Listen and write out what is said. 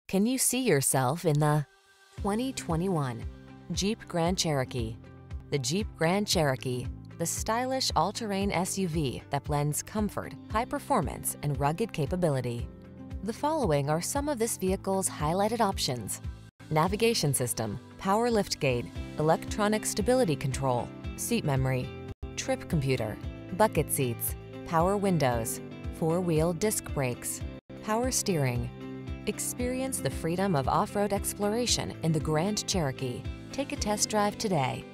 Can you see yourself in the 2021 Jeep Grand Cherokee? The Jeep Grand Cherokee, the stylish all-terrain SUV that blends comfort, high performance, and rugged capability. The following are some of this vehicle's highlighted options: navigation system, power liftgate, electronic stability control, seat memory, trip computer, bucket seats, power windows, four-wheel disc brakes, power steering. Experience the freedom of off-road exploration in the Grand Cherokee. Take a test drive today.